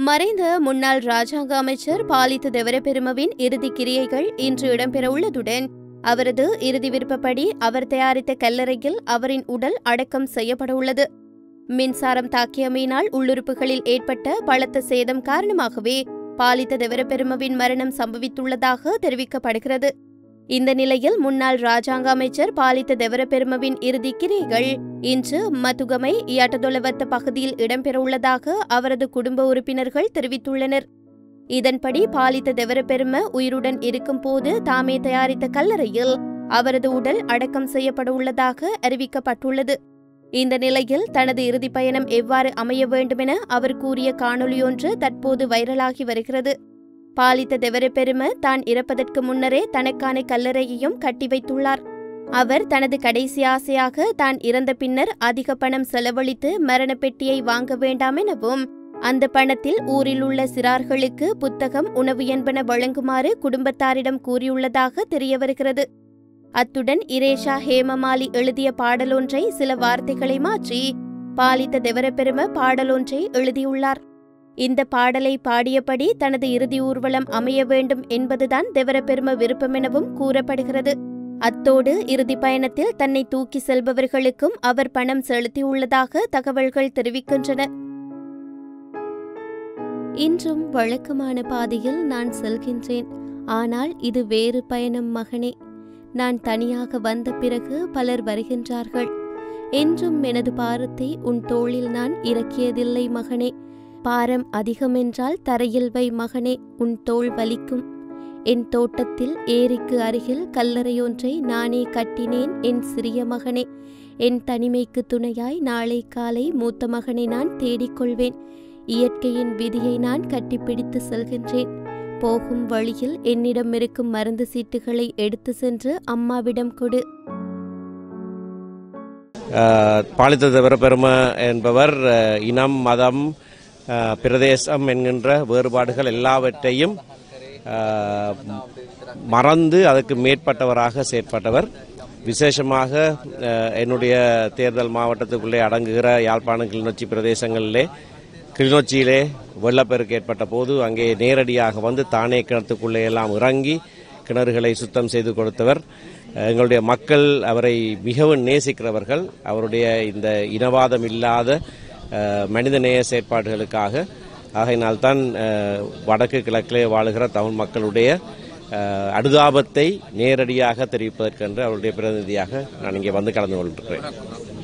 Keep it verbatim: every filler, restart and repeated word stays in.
மறைந்த முன்னாள் ராஜாங்க அமைச்சர் பாலித்த தெவரபெருமவின் இறுதி கிரியைகள் இன்று இடம்பெறவுள்ளதுடன் அவரது இறுதி விருப்பப்படி அவர் தயாரித்த கல்லறையில் அவரின் உடல் அடக்கம் செய்யப்படவுள்ளது. மின்சாரம் தாக்கியமையினால் உள்ளுறுப்புகளில் ஏற்பட்ட பலத்த சேதம் காரணமாகவே பாலித்த தெவரபெருமவின் மரணம் சம்பவித்துள்ளதாக தெரிவிக்கப்படுகிறது. இந்த நிலையில் முன்னாள் ராஜாங்க அமைச்சர் பாலித்த தெவரபெருமவின் இறுதி கிரியைகள் இன்று மதுகமை இயாட்டதொலவத்த பகுதியில் இடம்பெறவுள்ளதாக அவரது குடும்ப உறுப்பினர்கள் தெரிவித்துள்ளனர். இதன்படி பாலித்த தெவரபெரும உயிருடன் இருக்கும் போது தாமே தயாரித்த கல்லறையில் அவரது உடல் அடக்கம் செய்யப்படவுள்ளதாக அறிவிக்கப்பட்டுள்ளது. இந்த நிலையில் தனது இறுதி பயணம் எவ்வாறு அமைய வேண்டுமென அவர் கூறிய காணொலியொன்று தற்போது வைரலாகி வருகிறது. பாலித்த தெவரபெரும தான் இறப்பதற்கு முன்னரே தனக்கான கல்லறையையும் கட்டி வைத்துள்ளார். அவர் தனது கடைசி ஆசையாக தான் இறந்த பின்னர் அதிக பணம் செலவழித்து மரண பெட்டியை வாங்க வேண்டாம் எனவும் அந்த பணத்தில் ஊரில் உள்ள சிறார்களுக்கு புத்தகம், உணவு என்பன வழங்குமாறு குடும்பத்தாரிடம் கூறியுள்ளதாக தெரியவருகிறது. அத்துடன் இரேஷா ஹேமமாலி எழுதிய பாடலொன்றை சில வார்த்தைகளை மாற்றி பாலித்த தெவரபெரும பாடலொன்றை எழுதியுள்ளார். இந்த பாடலை பாடியபடி தனது இறுதி ஊர்வலம் அமைய வேண்டும் என்பதுதான் தெவரபெரும விருப்பமெனவும் கூறப்படுகிறது. அத்தோடு இறுதி பயணத்தில் தன்னை தூக்கி செல்பவர்களுக்கும் அவர் பணம் செலுத்தியுள்ளதாக தகவல்கள் தெரிவிக்கின்றன. இன்றும் வழக்கமான பாதையில் நான் செல்கின்றேன். ஆனால் இது வேறு பயணம் மகனே. நான் தனியாக வந்த பிறகு பலர் வருகின்றார்கள். என்றும் எனது பாரத்தை உன் தோளில் நான் இறக்கியதில்லை மகனே. பாரம் அதிகமென்றால் தரையில் வை மகனே, உன் தோள் வலிக்கும். என் தோட்டத்தில் ஏரிக்கு அருகில் கல்லறையொன்றை நானே கட்டினேன் என் சிறிய மகனே. என் தனிமைக்கு துணையாய் நாளை காலை மூத்த மகனை நான் தேடிக்கொள்வேன். இயற்கையின் விதியை நான் கட்டிப்பிடித்து செல்கின்றேன். போகும் வழியில் என்னிடம் இருக்கும் மருந்து சீட்டுகளை எடுத்து சென்று அம்மாவிடம் கொடு. பாலித்த தெவரபெரும என்பவர் இனம், மதம், பிரதேசம் என்கின்ற வேறுபாடுகள் எல்லாவற்றையும் மறந்து அதற்கு மேற்பட்டவராக செயற்பட்டவர். விசேஷமாக என்னுடைய தேர்தல் மாவட்டத்துக்குள்ளே அடங்குகிற யாழ்ப்பாணம், கிளிநொச்சி பிரதேசங்களிலே கிளிநொச்சியிலே வெள்ளப்பெருக்கு ஏற்பட்ட போது அங்கே நேரடியாக வந்து தானே கிணத்துக்குள்ளே எல்லாம் இறங்கி கிணறுகளை சுத்தம் செய்து கொடுத்தவர். எங்களுடைய மக்கள் அவரை மிகவும் நேசிக்கிறவர்கள். அவருடைய இந்த இனவாதம் இல்லாத மனிதநேய செயற்பாடுகளுக்காக. ஆகையினால்தான் வடக்கு கிழக்கிலே வாழுகிற தமிழ் மக்களுடைய அனுதாபத்தை நேரடியாக தெரிவிப்பதற்கென்று அவருடைய பிரதிநிதியாக நான் இங்கே வந்து கலந்து கொண்டிருக்கிறேன்.